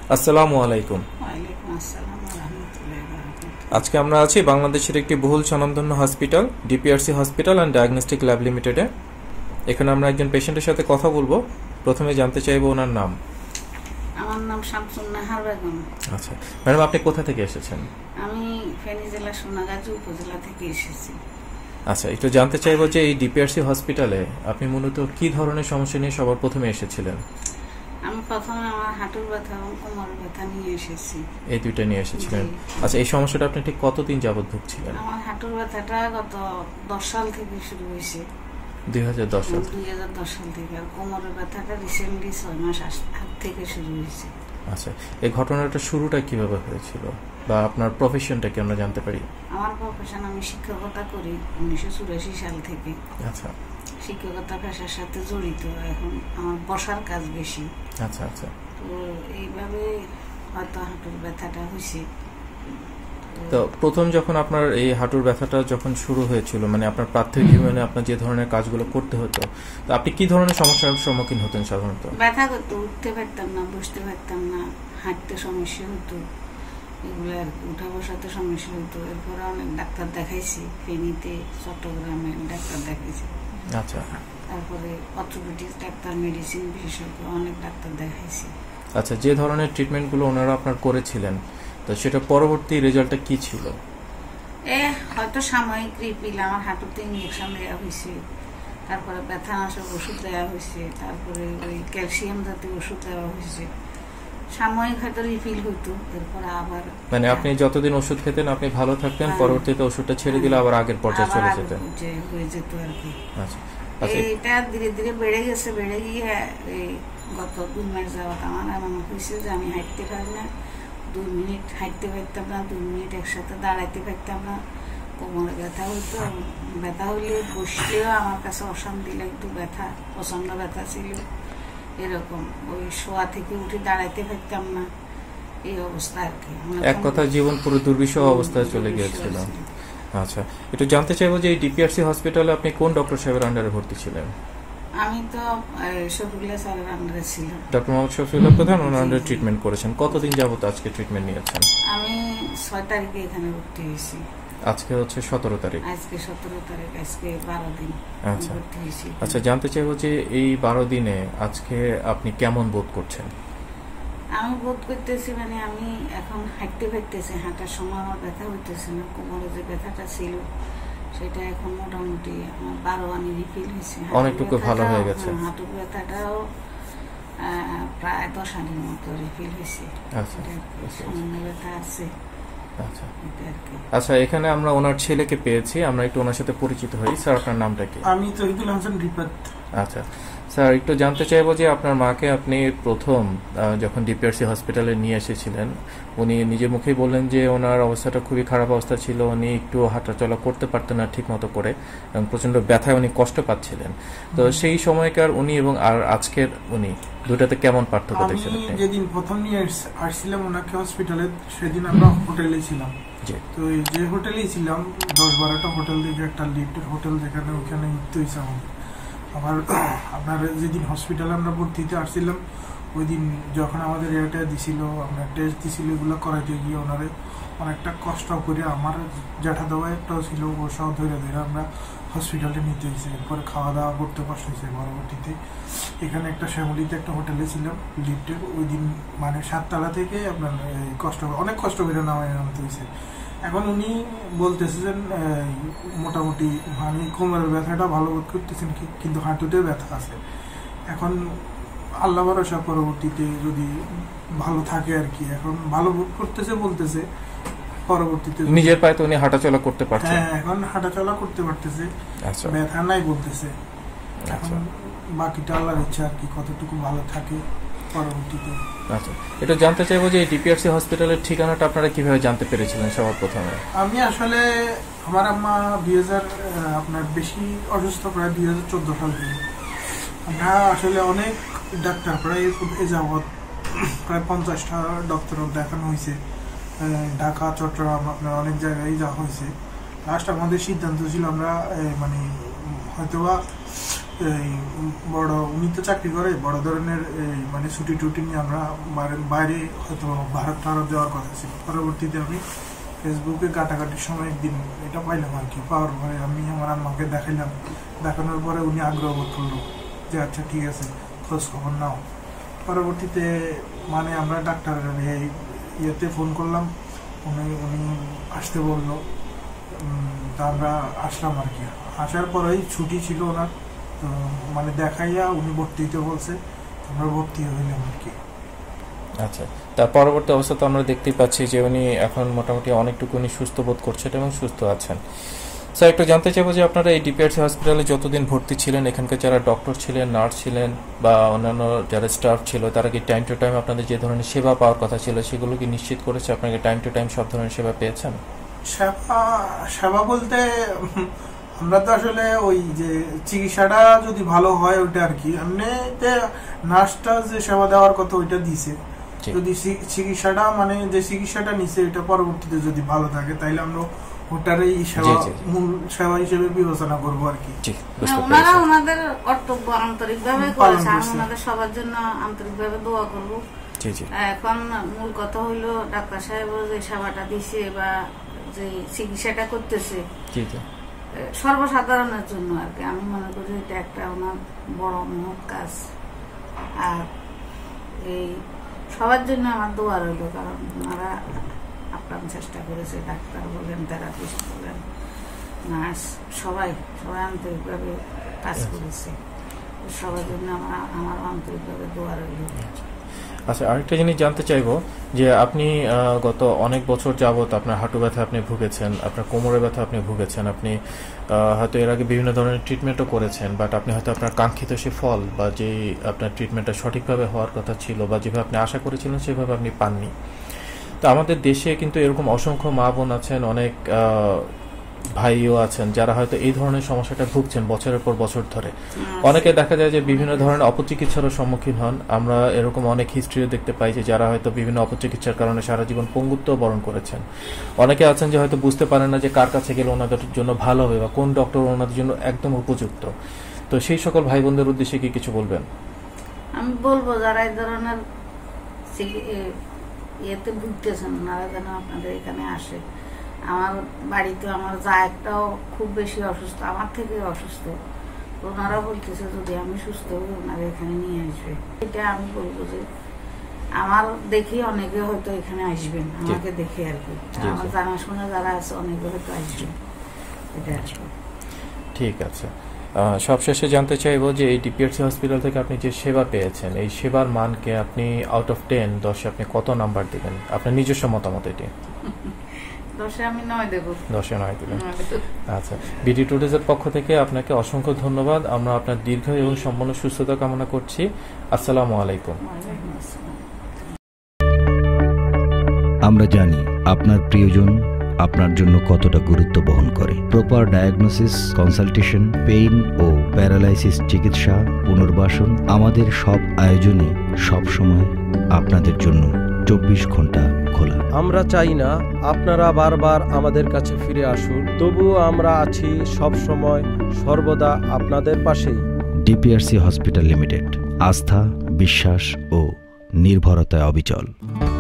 আসসালামু আলাইকুম। ওয়ালাইকুম আসসালাম ওয়া রাহমাতুল্লাহি ওয়া বারাকাতুহু। আজকে আমরা আছি বাংলাদেশের একটি বহুল স্বনামধন্য hospital DPRC hospital and diagnostic lab লিমিটেডে। এখানে আমরা একজন পেশেন্টের সাথে কথা বলবো। প্রথমে জানতে চাইবো ওনার নাম। আমার নাম শামসুন নাহার বেগম। আচ্ছা ম্যাডাম, আপনি কোথা থেকে এসেছেন? আমি ফেনী জেলা সোনাগাজী উপজেলা থেকে এসেছি। আচ্ছা, একটু জানতে চাইবো যে এই ডিপিআরসি হসপিটালে আপনি মূলত কি ধরনের সমস্যা নিয়ে সবার প্রথমে এসেছিলেন? আমি প্রথমে আমার হাঁটুর ব্যথা এবং কোমরের ব্যথা নিয়ে এসেছি। এই দুইটা নিয়ে এসেছিলেন? আচ্ছা, এই সমস্যাটা আপনি ঠিক কতদিন যাবত ভুগছিলেন? আমার হাঁটুর ব্যথাটা গত 10 সাল থেকে শুরু হয়েছে। 2010 সাল? 2010 সাল থেকে। আর কোমরের ব্যথাটা রিসেন্টলি 6 মাস আগ থেকে শুরু হয়েছে। আচ্ছা, এই ঘটনাটা শুরুটা কিভাবে হয়েছিল বা আপনার প্রফেশনটা কি আমরা জানতে পারি? আমার প্রফেশন, আমি শিক্ষকতা করি 1984 সাল থেকে। আচ্ছা, শিক্ষকতা পেশার সাথে জড়িত। এখন আমার বসার কাজ বেশি। আচ্ছা আচ্ছা। তো এইভাবে হয়তো হাঁটুর ব্যথাটা হয়েছে। তো প্রথম যখন আপনার এই হাঁটুর ব্যথাটা যখন শুরু হয়েছিল, মানে আপনার প্রাথমিক জীবনে আপনার যে ধরনের কাজগুলো করতে হতো, তো আপনি কি ধরনের সমস্যার সম্মুখীন হতেন সাধারণত? ব্যথা করতো, উঠতে পারতাম না, বসতে পারতাম না, হাঁটতে সমস্যা হতো, এগুলো আর উঠা বসাতে সমস্যা হতো। এরপরে অনেক ডাক্তার দেখাইছি, ফেনীতে, চট্টগ্রামে ডাক্তার দেখাইছি। আচ্ছা, তারপরে অর্থোপেডিক্স ডাক্তার, মেডিসিন বিশেষজ্ঞ অনেক ডাক্তার দেখাইছি। আচ্ছা, যে ধরনের ট্রিটমেন্টগুলো ওনারা আপনার করেছিলেন, তো সেটা পরবর্তী রেজাল্টটা কি ছিল? হয়তো সাময়িক রিপিল, আমার হাঁটুতে ইঞ্জেকশন দেওয়া হয়েছে, তারপরে ব্যথানাশক ওষুধ দেওয়া হয়েছে, তারপরে ওই ক্যালসিয়াম জাতীয় ওষুধ দেওয়া হয়েছে। সাময়িক হয়তো রিফিল হইতো, এরপর আবার মানে আপনি যতদিন ওষুধ খেতেন আপনি ভালো থাকতেন, পরবর্তীতে ওষুধটা ছেড়ে দিলে আবার আগের পর্যায়ে চলে যেতেন? হয়ে যেত আর কি। আচ্ছা, এটা ধীরে ধীরে বেড়ে গেছে, বেড়ে গিয়ে এই গত 2 মাস যাওয়াত আমার এমন হয়েছে যে আমি হাঁটতে পারি না, 2 মিনিট হাঁটতে পারতাম না, 2 মিনিট একসাথে দাঁড়াইতে পারতাম না। কোমরে ব্যথা হইতো, ব্যথা হইলে বসলেও আমার কাছে অশান্তি লাগতো, ব্যথা, প্রচন্ড ব্যথা ছিল। এরকম ওই শোয়া থেকে উঠে দাঁড়াইতে পারতাম না, এই অবস্থা আর কি। এক কথা জীবন পুরো দুর্বিষহ অবস্থায় চলে গিয়েছিল। আচ্ছা, একটু জানতে চাইবো যে এই ডিপিআরসি হসপিটালে আপনি কোন ডক্টর সাহেবের আন্ডারে ভর্তি ছিলেন? আমি তো শফিউল্লাহ স্যারের আন্ডারে ছিলাম। ডক্টর মোহাম্মদ শফিউল্লাহ প্রধান ওনার আন্ডারে ট্রিটমেন্ট করেছেন। কতদিন যাবত আজকে ট্রিটমেন্ট নিয়েছেন? আমি 6 তারিখে এখানে ভর্তি হয়েছি। আজকে হচ্ছে 17 তারিখ। আজকে 17 তারিখ, আজকে 12 দিন আচ্ছা ভর্তি হয়েছি। আচ্ছা, জানতে চাইবো যে এই 12 দিনে আজকে আপনি কেমন বোধ করছেন? আমি বোধ করতেছি, মানে আমি এখন হাঁটতে পারতেছি, হাঁটার সময় আমার ব্যথা হইতেছে না। কোমরে যে ব্যথাটা ছিল সেটা এখন মোটামুটি আমার 12 আনি রিফিল হয়েছে, অনেকটুকু ভালো হয়ে গেছে। হাঁটুর ব্যথাটাও প্রায় 10 আনির মতো রিফিল হয়েছে। আচ্ছা, সামান্য ব্যথা আছে। আচ্ছা আচ্ছা, এখানে আমরা ওনার ছেলেকে পেয়েছি, আমরা একটু ওনার সাথে পরিচিত হই। স্যার, আপনার নামটা কি? আমি তহিদুল হাসান রিপাত। আচ্ছা স্যার, একটু জানতে চাইবো যে আপনার মাকে আপনি প্রথম যখন ডিপিআরসি হসপিটালে নিয়ে এসেছিলেন, উনি নিজে মুখেই বললেন যে ওনার অবস্থাটা খুবই খারাপ অবস্থা ছিল, উনি একটু হাঁটাচলা করতে পারতেন না ঠিক মতো করে এবং প্রচণ্ড ব্যথায় উনি কষ্ট পাচ্ছিলেন। তো সেই সময়কার উনি এবং আর আজকের উনি দুটাতে কেমন পার্থক্য দেখছেন আপনি? যেদিন প্রথম নিয়ে আসছিলাম ওনাকে হসপিটালে, সেদিন আমরা হোটেলে ছিলাম। তো যে হোটেলেই ছিলাম 10-12টা হোটেল থেকে একটা লিফটের হোটেল, যেখানে ওখানে উঠতে হয়েছে আমাদের। আবার আপনার যেদিন হসপিটালে আমরা ভর্তিতে আসছিলাম, ওই দিন যখন আমাদের এটা দিছিল, আপনার টেস্ট দিছিল, এগুলো করাইতে গিয়ে ওনারে অনেকটা কষ্ট করে আমার জ্যাঠা দেওয়া একটাও ছিল, ও সব ধরে ধরে আমরা হসপিটালে নিতে হয়েছে। এরপরে খাওয়া দাওয়া করতে কষ্ট হয়েছে। পরবর্তীতে এখানে একটা শ্যামলিতে একটা হোটেলে ছিলাম লিফটের, ওই দিন মানে 7 তলা থেকে আপনার অনেক কষ্ট করে নামতে হয়েছে। এখন উনি বলতেছেন মোটামুটি আমি কোমরের ব্যথাটা ভালো বোধ করতেছেন, কিন্তু হাঁটুতে ব্যথা আছে। এখন আল্লাহ ভরসা, পরবর্তীতে যদি ভালো থাকে আর কি। এখন ভালো বোধ করতেছে বলতেছে, পরবর্তীতে নিজের পায়ে তো উনি হাঁটাচলা করতে পারছেন? হ্যাঁ, এখন হাঁটাচলা করতে পারতেছে, ব্যথা নাই বলতেছে। এখন বাকিটা আল্লাহর ইচ্ছা আর কি, কতটুকু ভালো থাকে পরবর্তীতে। আচ্ছা, এটা জানতে চাইবো যে ডিপিআরসি হসপিটালের ঠিকানাটা আপনারা কিভাবে জানতে পেরেছিলেন সবার প্রথমে? আমি আসলে আমার আম্মা 2000 আপনার বেশি অসুস্থ, প্রায় 2014 সাল থেকে। আমরা আসলে অনেক ডাক্তার প্রায় এ যাবৎ প্রায় 50টা ডক্টর দেখানো হয়েছে, ঢাকা, চট্টগ্রাম, আপনার অনেক জায়গায় যাওয়া হয়েছে। লাস্ট আমাদের সিদ্ধান্ত ছিল আমরা মানে হয়তোবা বড় উনি তো চাকরি করে, বড় ধরনের মানে ছুটি টুটি নিয়ে আমরা বাইরে হয়তো ভারত যাওয়ার কথা ছিল। পরবর্তীতে আমি ফেসবুকে কাটাকাটির সময় একদিন এটা পাইলাম আর কি। পাওয়ার পরে আমি আমার আম্মাকে দেখাইলাম, দেখানোর পরে উনি আগ্রহ বোধ করলো যে আচ্ছা ঠিক আছে খোঁজ খবর নাও। পরবর্তীতে মানে আমরা ডাক্তারের ইয়েতে ফোন করলাম, উনি আসতে বললো, তা আমরা আসলাম আর কি। আসার পরেই ছুটি ছিল ওনার, তো মানে দেখাইয়া উনি ভর্তি হতে বলছে, আমরা ভর্তি হইলাম আর কি। আচ্ছা, তার পরবর্তী অবস্থা তো আমরা দেখতেই পাচ্ছি যে উনি এখন মোটামুটি অনেকটুকু সুস্থ বোধ করছেন এবং সুস্থ আছেন। স্যার, একটু জানতে চাইবো যে আপনারা এই ডিপিআরসি হসপিটালে যতদিন ভর্তি ছিলেন, এখানকার যারা ডক্টর ছিলেন, নার্স ছিলেন বা অন্যান্য যারা স্টাফ ছিল, তারা কি টাইম টু টাইম আপনাদের যে ধরনের সেবা পাওয়ার কথা ছিল সেগুলো কি নিশ্চিত করেছে? আপনাকে টাইম টু টাইম সব ধরনের সেবা পেয়েছেন? সেবা বলতে আমরা তো আসলে ওই যে চিকিৎসাটা যদি ভালো হয় ওইটা আর কি, এমনিতে নার্সটা যে সেবা দেওয়ার কথা ওইটা দিছে। যদি চিকিৎসাটা মানে যে চিকিৎসাটা নিছে এটা পরবর্তীতে যদি ভালো থাকে তাইলে আমরা ওটারই মূল সেবা হিসেবে বিবেচনা করবো আর কি। ওনারা ওনাদের কর্তব্য আন্তরিকভাবে করেছে, আমি ওনাদের সবার জন্য আন্তরিকভাবে দোয়া করবো। এখন মূল কথা হইলো ডাক্তার সাহেব যে সেবাটা দিছে বা যে চিকিৎসাটা করতেছে সর্বসাধারণের জন্য আর কি। আমি মনে করি এটা একটা ওনার বড় মহৎ কাজ, আর এই সবার জন্য আমার দোয়া রইল, কারণ ওনারা আপ্রাণ চেষ্টা করেছে। ডাক্তার বলেন, থেরাপিস্ট বলেন, নার্স, সবাই আন্তরিকভাবে কাজ করেছে। সবার জন্য আমার আন্তরিকভাবে দোয়া রইল। আচ্ছা, আরেকটা জিনিস জানতে চাইবো যে আপনি গত অনেক বছর যাবত আপনার হাঁটু ব্যথা আপনি ভুগেছেন, আপনার কোমরে ব্যথা আপনি ভুগেছেন, আপনি হয়তো এর আগে বিভিন্ন ধরনের ট্রিটমেন্টও করেছেন, বাট আপনি হয়তো আপনার কাঙ্ক্ষিত সে ফল বা যে আপনার ট্রিটমেন্টটা সঠিকভাবে হওয়ার কথা ছিল বা যেভাবে আপনি আশা করেছিলেন সেভাবে আপনি পাননি। তো আমাদের দেশে কিন্তু এরকম অসংখ্য মা বোন আছেন, অনেক ভাইও আছেন যারা হয়তো এই ধরনের সমস্যাটা ভুগছেন বছরের পর বছর ধরে। অনেকে দেখা যায় যে বিভিন্ন ধরনের অপচিকিৎসারও সম্মুখীন হন। আমরা এরকম অনেক হিস্ট্রিও দেখতে পাই যে যারা হয়তো বিভিন্ন অপচিকিৎসার কারণে সারা জীবন পঙ্গুত্ব বরণ করেছেন। অনেকে আছেন যে হয়তো বুঝতে পারেন না যে কার কাছে গেলে ওনাদের জন্য ভালো হবে বা কোন ডক্টর ওনাদের জন্য একদম উপযুক্ত। তো সেই সকল ভাই বোনদের উদ্দেশ্যে কি কিছু বলবেন? আমি বলবো যারা এই ধরনের ইয়েতে ভুগতেছেন ওনারা যেন আপনাদের এখানে আসে। আমার বাড়িতে আমার যা একটাও খুব বেশি অসুস্থ, আমার থেকে অসুস্থ, ওনারা বলতেছে যদি আমি সুস্থ হই ওনারা এখানে নিয়ে আসবে। এটা আমি বলবো যে আমার দেখি অনেকে হয়তো এখানে আসবেন, আমাকে দেখে আর কি। আমার জানাশোনা যারা আছে অনেকে হয়তো আসবেন, এটা আসবে। ঠিক আছে, সবশেষে জানতে চাইবো যে এই ডিপিআরসি হসপিটাল থেকে আপনি যে সেবা পেয়েছেন এই সেবার মানকে আপনি আউট অফ 10 10 আপনি কত নাম্বার দিবেন? আপনার নিজস্ব মতামত এটি। 10-এ আমি 9 দেব। 10-এ 9 দিবেন। আচ্ছা, বিডি টুডেজের পক্ষ থেকে আপনাকে অসংখ্য ধন্যবাদ। আমরা আপনার দীর্ঘ এবং সম্পূর্ণ সুস্থতা কামনা করছি। আসসালামু আলাইকুম। আমরা জানি আপনার প্রিয়জন আপনার জন্য কতটা গুরুত্ব বহন করে। প্রপার ডায়াগনোসিস, কনসালটেশন, পেইন ও প্যারালাইসিস চিকিৎসা, পুনর্বাসন, আমাদের সব আয়োজনই সবসময় আপনাদের জন্য 24 ঘন্টা খোলা। আমরা চাই না আপনারা বারবার আমাদের কাছে ফিরে আসুন, তবুও আমরা আছি সব সময় সর্বদা আপনাদের পাশেই। ডিপিআরসি হসপিটাল লিমিটেড, আস্থা, বিশ্বাস ও নির্ভরতায় অবিচল।